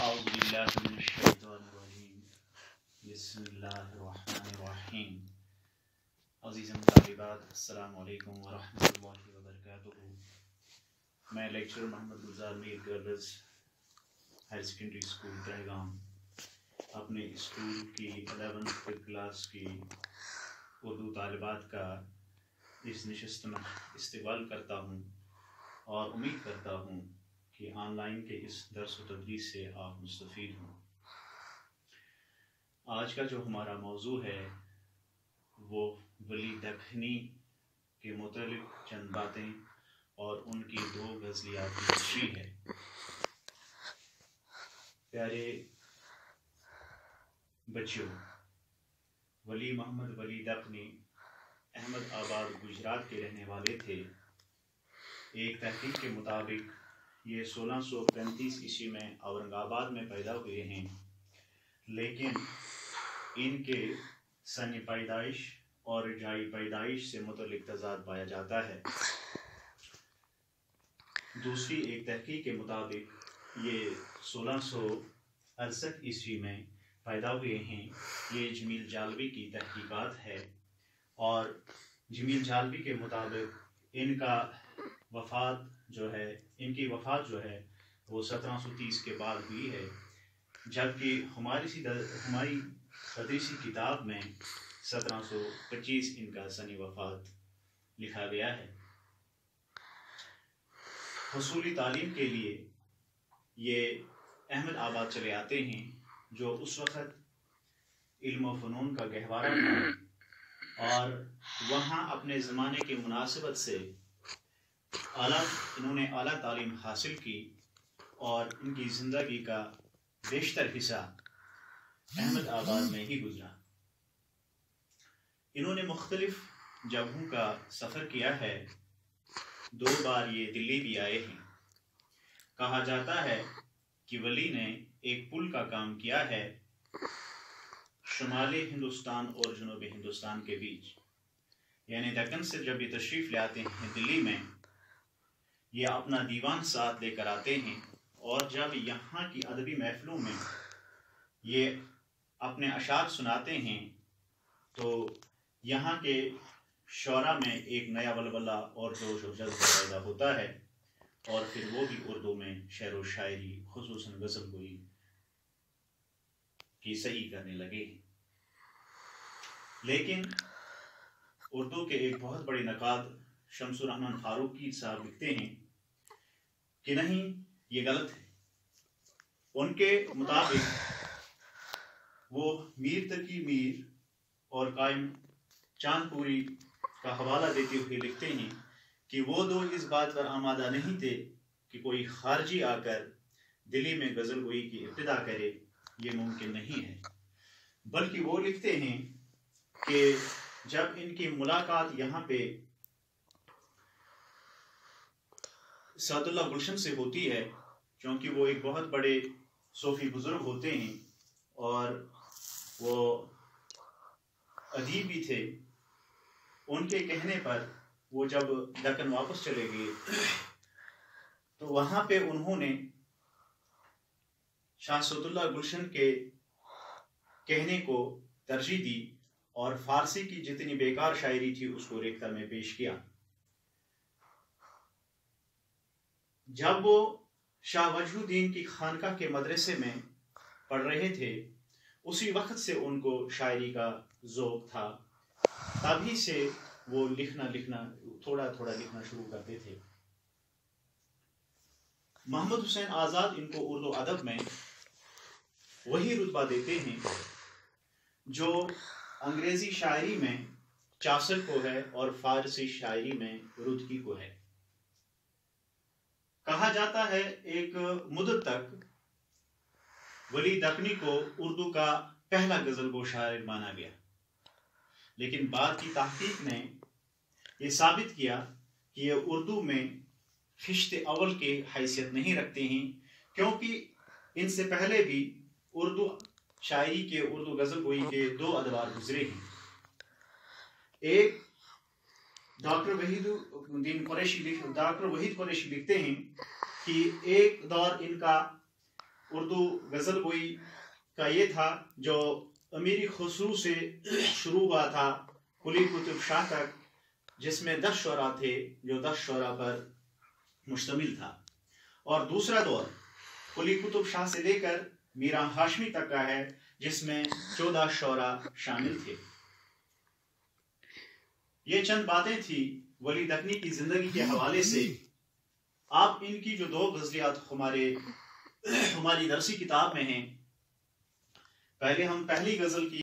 أعوذ بالله من الشیطان الرجیم بسم اللہ الرحمن الرحیم. عزیزم طالبات، السلام علیکم ورحمۃ اللہ وبرکاتہ. میں lecturer Muhammad Gulzar Mir girls higher secondary school Tahgam اپنے اسکول کی 11th کلاس کی اردو طالبات کا اس نشست میں استقبال کرتا ہوں اور امید کرتا ہوں کہ آن لائن کے اس درس و تدریس سے آپ مستفید ہوں. آج کا جو ہمارا موضوع ہے وہ ولی دکنی کے متعلق چند باتیں اور ان کی 2 غزلیاتی تشریح ہے. پیارے بچوں، ولی محمد ولی دکنی احمد آباد گجرات کے رہنے والے تھے. ایک تحقیق کے مطابق یہ 1635 عیسوی میں اورنگ آباد میں پیدا ہوئے ہیں، لیکن ان کے سن پیدائش اور جائی پیدائش سے متعلق تضاد پایا جاتا ہے. دوسری ایک تحقیق کے مطابق یہ 1668 عیسوی میں پیدا ہوئے ہیں. یہ جمیل جالوی کی تحقیقات ہے اور جمیل جالوی کے مطابق ان کی وفات جو ہے وہ 1730 کے بعد ہوئی ہے، جبکہ ہماری تدریسی کتاب میں 1725 ان کا سن وفات لکھا گیا ہے. حصولی تعلیم کے لیے یہ احمد آباد چلے آتے ہیں، جو اس وقت علم و فنون کا گہوارہ تھا، اور وہاں اپنے زمانے کی مناسبت سے انہوں نے اعلیٰ تعلیم حاصل کی اور ان کی زندگی کا بیشتر حصہ احمد آباد میں ہی گزرا. انہوں نے مختلف جگہوں کا سفر کیا ہے. 2 بار یہ دلی بھی آئے ہیں. کہا جاتا ہے کہ ولی نے ایک پل کا کام کیا ہے شمالی ہندوستان اور جنوبی ہندوستان کے بیچ، یعنی دکن سے جب یہ تشریف لے آتے ہیں دلی میں، یہ اپنا دیوان ساتھ لے کر آتے ہیں، اور جب یہاں کی ادبی محفلوں میں یہ اپنے اشعار سناتے ہیں تو یہاں کے شعراء میں ایک نیا ولولہ اور جوش و جذبہ پیدا ہوتا ہے، اور پھر وہ بھی اردو میں شعر و شاعری خصوصاً غزل گوئی کی صحیح کرنے لگے. لیکن اردو کے ایک بہت بڑے نقاد شمس الرحمن فاروقی صاحب لکھتے ہیں کہ نہیں، یہ غلط ہے. ان کے مطابق وہ میر تقی میر اور قائم چاند پوری کا حوالہ دیتے ہوئے لکھتے ہیں کہ وہ 2 اس بات پر آمادہ نہیں تھے کہ کوئی خارجی آ کر دلی میں غزل گوئی کی ابتدا کرے. یہ ممکن نہیں ہے. بلکہ وہ لکھتے ہیں کہ جب ان کی ملاقات یہاں پہ سعد اللہ گلشن سے ہوتی ہے، چونکہ وہ ایک بہت بڑے صوفی بزرگ ہوتے ہیں اور وہ ادیب بھی تھے، ان کے کہنے پر وہ جب دکن واپس چلے گئے تو وہاں پہ انہوں نے شاہ سعد اللہ گلشن کے کہنے کو ترجیح دی اور فارسی کی جتنی بیکار شاعری تھی اس کو ریختہ میں پیش کیا. جب وہ شاہ وجہ الدین کی خانقاہ کے مدرسے میں پڑھ رہے تھے، اسی وقت سے ان کو شاعری کا ذوق تھا. تبھی سے وہ تھوڑا لکھنا شروع کرتے تھے. محمد حسین آزاد ان کو اردو ادب میں وہی رتبہ دیتے ہیں جو انگریزی شاعری میں چاسر کو ہے اور فارسی شاعری میں رودکی کو ہے. کہا جاتا ہے ایک مدت تک ولی دکنی کو اردو کا پہلا غزل گو شاعر مانا گیا، لیکن بعد کی تحقیق نے یہ ثابت کیا کہ یہ اردو میں خشت اول کی حیثیت نہیں رکھتے ہیں، کیونکہ ان سے پہلے بھی اردو شاعری کے اردو غزل گوئی کے 2 ادوار گزرے ہیں. ایک ڈاکٹر وحید قریشی لکھتے ہیں کہ ایک دور ان کا اردو غزل گوئی کا یہ تھا جو امیری خسرو سے شروع ہوا تھا قلی قطب شاہ تک، جس میں 10 شعراء تھے جو 10 شعراء پر مشتمل تھا، اور دوسرا دور قلی قطب شاہ سے لے کر میران ہاشمی تک کا ہے جس میں 14 شعراء شامل تھے۔ یہ چند باتیں تھی ولی دکنی کی زندگی کے حوالے سے۔ آپ ان کی جو 2 غزلیات ہماری درسی کتاب میں ہیں، پہلے ہم پہلی غزل کی